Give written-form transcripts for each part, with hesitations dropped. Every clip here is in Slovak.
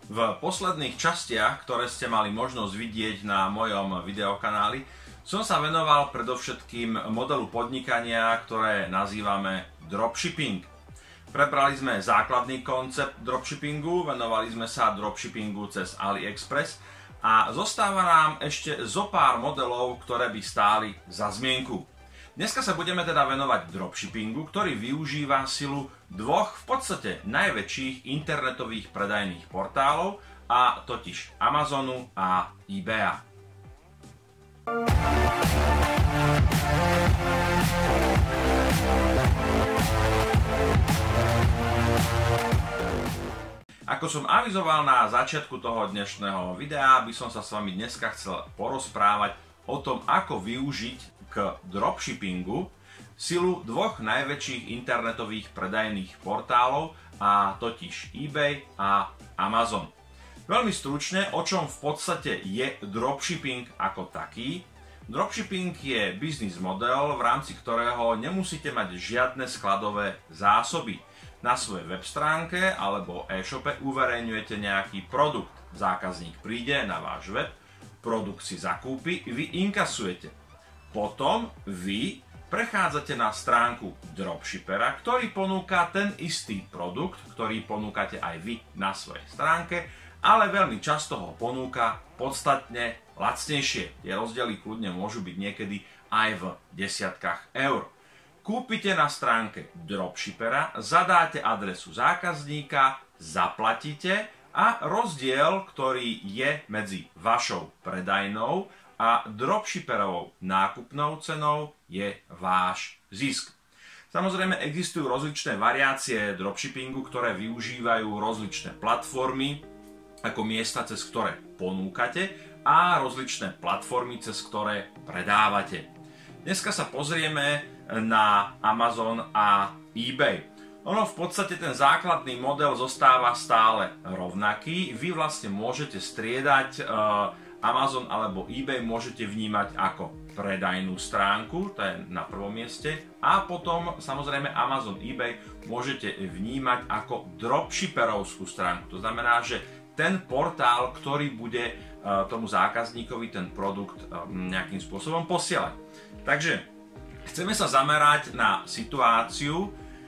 V posledných častiach, ktoré ste mali možnosť vidieť na mojom videokanáli, som sa venoval predovšetkým modelu podnikania, ktoré nazývame dropshipping. Prebrali sme základný koncept dropshippingu, venovali sme sa dropshippingu cez AliExpress a zostáva nám ešte zo pár modelov, ktoré by stáli za zmienku. Dneska sa budeme teda venovať dropshippingu, ktorý využíva silu dvoch v podstate najväčších internetových predajných portálov, a totiž Amazonu a eBaya. Ako som avizoval na začiatku toho dnešného videa, by som sa s vami dneska chcel porozprávať o tom, ako využiť k dropshippingu silu dvoch najväčších internetových predajných portálov, a totiž eBay a Amazon. Veľmi stručne, o čom v podstate je dropshipping ako taký. Dropshipping je biznis model, v rámci ktorého nemusíte mať žiadne skladové zásoby. Na svojej web stránke alebo e-shope uverejňujete nejaký produkt. Zákazník príde na váš web, produkt si zakúpi, vy inkasujete. Potom vy prechádzate na stránku dropshippera, ktorý ponúka ten istý produkt, ktorý ponúkate aj vy na svojej stránke, ale veľmi často ho ponúka podstatne lacnejšie. Tie rozdiely kľudne môžu byť niekedy aj v desiatkách eur. Kúpite na stránke dropshippera, zadáte adresu zákazníka, zaplatíte a rozdiel, ktorý je medzi vašou predajnou a dropshipperovou nákupnou cenou, je váš zisk. Samozrejme existujú rozličné variácie dropshippingu, ktoré využívajú rozličné platformy ako miesta, cez ktoré ponúkate, a rozličné platformy, cez ktoré predávate. Dneska sa pozrieme na Amazon a eBay. Ono v podstate ten základný model zostáva stále rovnaký. Vy vlastne môžete striedať Amazon alebo eBay, môžete vnímať ako predajnú stránku, to je na prvom mieste, a potom samozrejme Amazon, eBay môžete vnímať ako dropshipperovskú stránku. To znamená, že ten portál, ktorý bude tomu zákazníkovi ten produkt nejakým spôsobom posielať. Takže chceme sa zamerať na situáciu,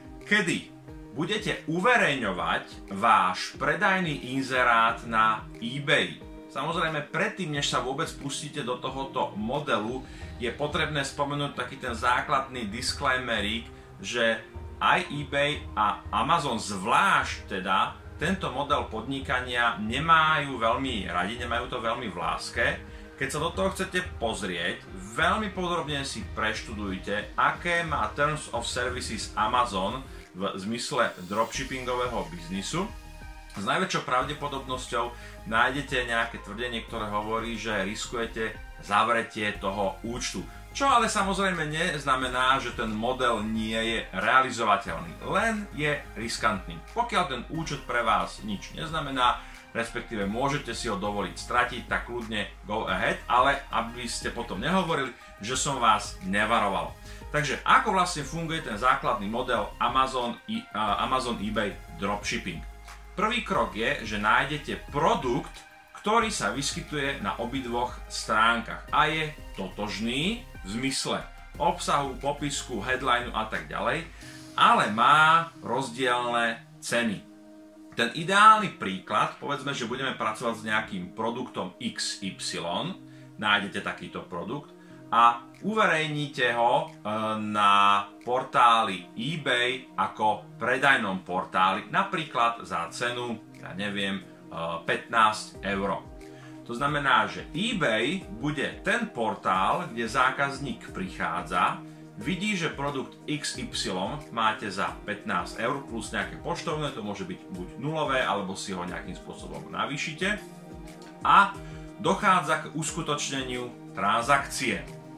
kedy budete uverejňovať váš predajný inzerát na eBay. Samozrejme, predtým, než sa vôbec pustíte do tohoto modelu, je potrebné spomenúť taký ten základný disclaimerík, že aj eBay a Amazon zvlášť teda tento model podnikania nemajú veľmi radi, nemajú to veľmi v láske. Keď sa do toho chcete pozrieť, veľmi podrobne si preštudujte, aké má Terms of Services Amazon v zmysle dropshippingového biznisu. S najväčšou pravdepodobnosťou nájdete nejaké tvrdenie, ktoré hovorí, že riskujete zavretie toho účtu. Čo ale samozrejme neznamená, že ten model nie je realizovateľný, len je riskantný. Pokiaľ ten účet pre vás nič neznamená, respektíve môžete si ho dovoliť stratiť, tak kľudne go ahead, ale aby ste potom nehovorili, že som vás nevaroval. Takže ako vlastne funguje ten základný model Amazon eBay dropshipping? Prvý krok je, že nájdete produkt, ktorý sa vyskytuje na obidvoch stránkach a je totožný v zmysle obsahu, popisku, headlineu a tak ďalej, ale má rozdielne ceny. Ten ideálny príklad, povedzme, že budeme pracovať s nejakým produktom XY, nájdete takýto produkt a uverejníte ho na portáli eBay ako predajnom portáli, napríklad za cenu, ja neviem, 15 eur. To znamená, že eBay bude ten portál, kde zákazník prichádza, vidí, že produkt XY máte za 15 eur plus nejaké poštovné, to môže byť buď nulové, alebo si ho nejakým spôsobom navýšite, a dochádza k uskutočneniu transakcie.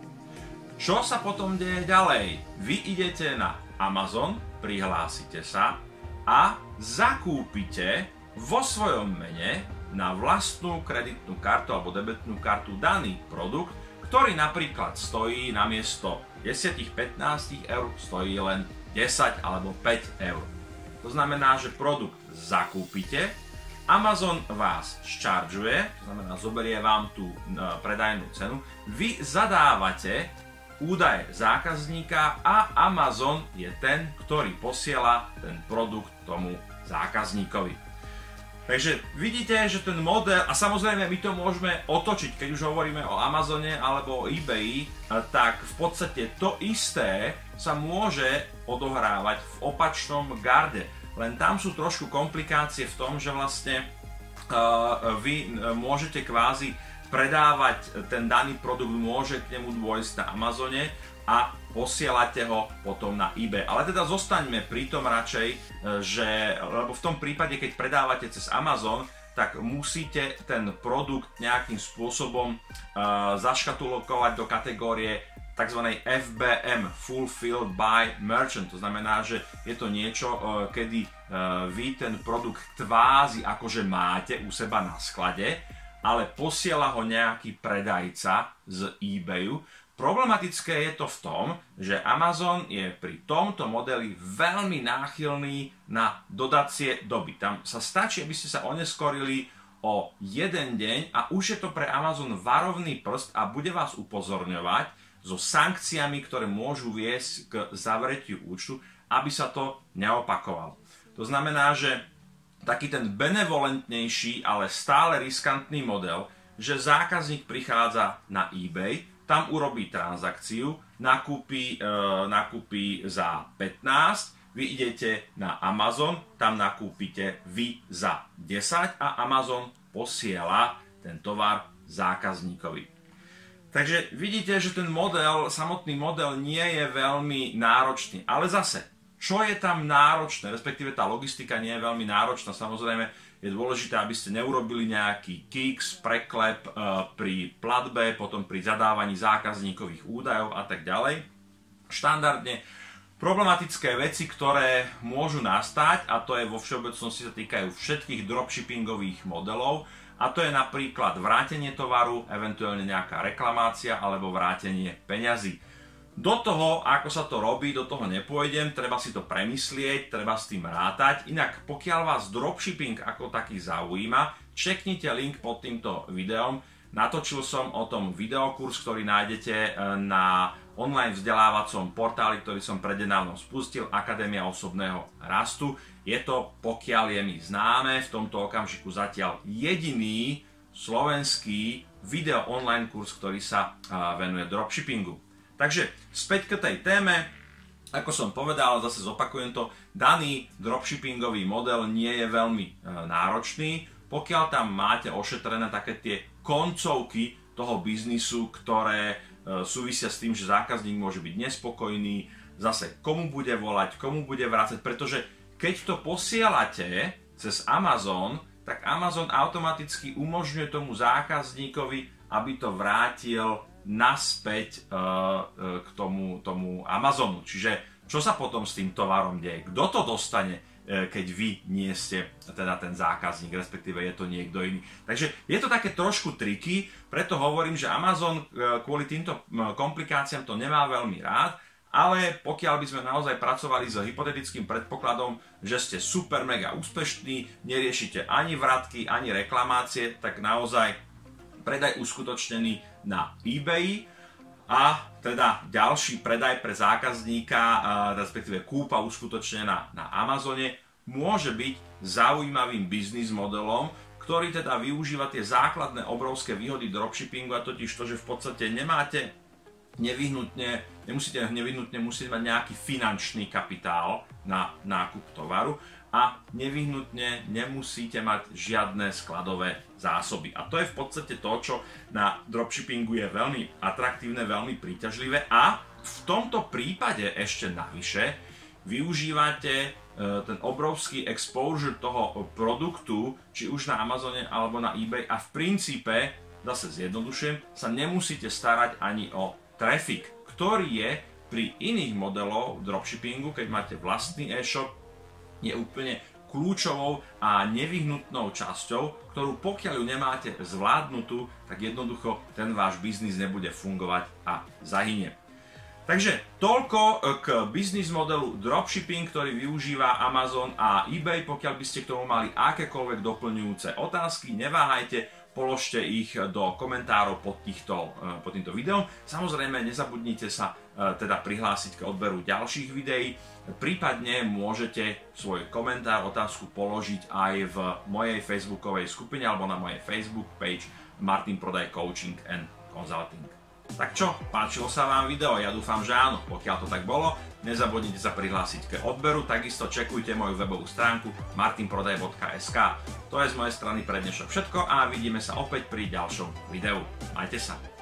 Čo sa potom deje ďalej? Vy idete na Amazon, prihlásite sa a zakúpite vo svojom mene na vlastnú kreditnú kartu alebo debetnú kartu daný produkt, ktorý napríklad stojí namiesto 10-15 eur, stojí len 10 alebo 5 eur. To znamená, že produkt zakúpite, Amazon vás ščaržuje, to znamená zoberie vám tú predajnú cenu, vy zadávate údaje zákazníka a Amazon je ten, ktorý posiela ten produkt tomu zákazníkovi. Takže vidíte, že ten model, a samozrejme my to môžeme otočiť, keď už hovoríme o Amazone alebo o eBay, tak v podstate to isté sa môže odohrávať v opačnom garde. Len tam sú trošku komplikácie v tom, že vlastne vy môžete kvázi predávať ten daný produkt, môže k nemu dôjsť na Amazone a posielate ho potom na eBay. Ale teda zostaňme pri tom radšej, lebo v tom prípade, keď predávate cez Amazon, tak musíte ten produkt nejakým spôsobom zaškatulokovať do kategórie tzv. FBM, Fulfilled by Merchant. To znamená, že je to niečo, kedy vy ten produkt kvázi akože máte u seba na sklade, ale posiela ho nejaký predajca z eBayu. Problematické je to v tom, že Amazon je pri tomto modeli veľmi náchylný na dodacie doby. Tam sa stačí, aby ste sa oneskorili o jeden deň a už je to pre Amazon varovný prst a bude vás upozorňovať so sankciami, ktoré môžu viesť k zavretiu účtu, aby sa to neopakovalo. To znamená, že taký ten benevolentnejší, ale stále riskantný model, že zákazník prichádza na eBay, tam urobí transakciu, nakúpi za 15, vy idete na Amazon, tam nakúpite vy za 10 a Amazon posiela ten tovar zákazníkovi. Takže vidíte, že ten model, samotný model nie je veľmi náročný, ale zase, čo je tam náročné, respektíve tá logistika nie je veľmi náročná, samozrejme, je dôležité, aby ste neurobili nejaký kiks, preklep pri platbe, potom pri zadávaní zákazníkových údajov a tak ďalej. Štandardne problematické veci, ktoré môžu nastať, a to je vo všeobecnosti sa týkajú všetkých dropshippingových modelov, a to je napríklad vrátenie tovaru, eventuálne nejaká reklamácia alebo vrátenie peňazí. Do toho, ako sa to robí, do toho nepôjdem, treba si to premyslieť, treba s tým rátať. Inak, pokiaľ vás dropshipping ako taký zaujíma, čeknite link pod týmto videom. Natočil som o tom videokurs, ktorý nájdete na online vzdelávacom portáli, ktorý som prednedávnom spustil, Akadémia osobného rastu. Je to, pokiaľ je mi známe, v tomto okamžiku zatiaľ jediný slovenský video online kurz, ktorý sa venuje dropshippingu. Takže späť k tej téme, ako som povedal, zase zopakujem to, daný dropshippingový model nie je veľmi náročný, pokiaľ tam máte ošetrené také tie koncovky toho biznisu, ktoré súvisia s tým, že zákazník môže byť nespokojný, zase komu bude volať, komu bude vrácať, pretože keď to posielate cez Amazon, tak Amazon automaticky umožňuje tomu zákazníkovi, aby to vrátil naspäť k tomu Amazonu. Čiže čo sa potom s tým tovarom deje? Kto to dostane, keď vy nie ste teda ten zákazník, respektíve je to niekto iný? Takže je to také trošku triky, preto hovorím, že Amazon kvôli týmto komplikáciám to nemá veľmi rád, ale pokiaľ by sme naozaj pracovali s hypotetickým predpokladom, že ste super mega úspešní, neriešite ani vratky, ani reklamácie, tak naozaj predaj uskutočnený na eBay a teda ďalší predaj pre zákazníka, respektíve kúpa uskutočnená na Amazone, môže byť zaujímavým biznis modelom, ktorý teda využíva tie základné obrovské výhody dropshippingu, a totiž to, že v podstate nemusíte nevyhnutne musieť mať nejaký finančný kapitál na nákup tovaru a nevyhnutne nemusíte mať žiadne skladové zásoby. A to je v podstate to, čo na dropshippingu je veľmi atraktívne, veľmi príťažlivé, a v tomto prípade ešte navyše využívate ten obrovský exposure toho produktu, či už na Amazone alebo na eBay, a v princípe, zase zjednodušujem, sa nemusíte starať ani o traffic, ktorý je pri iných modeloch dropshippingu, keď máte vlastný e-shop, je úplne kľúčovou a nevyhnutnou časťou, ktorú pokiaľ ju nemáte zvládnutú, tak jednoducho ten váš biznis nebude fungovať a zahynie. Takže toľko k biznis modelu dropshipping, ktorý využíva Amazon a eBay. Pokiaľ by ste k tomu mali akékoľvek doplňujúce otázky, neváhajte, položte ich do komentárov pod týmto videom. Samozrejme, nezabudnite sa teda prihlásiť k odberu ďalších videí. Prípadne môžete svoj komentár, otázku položiť aj v mojej facebookovej skupine alebo na mojej Facebook page Martin Prodaj Coaching and Consulting. Tak čo, páčilo sa vám video? Ja dúfam, že áno. Pokiaľ to tak bolo, nezabudnite sa prihlásiť k odberu, takisto čekujte moju webovú stránku martinprodaj.sk. To je z mojej strany pre dnešok všetko a vidíme sa opäť pri ďalšom videu. Majte sa.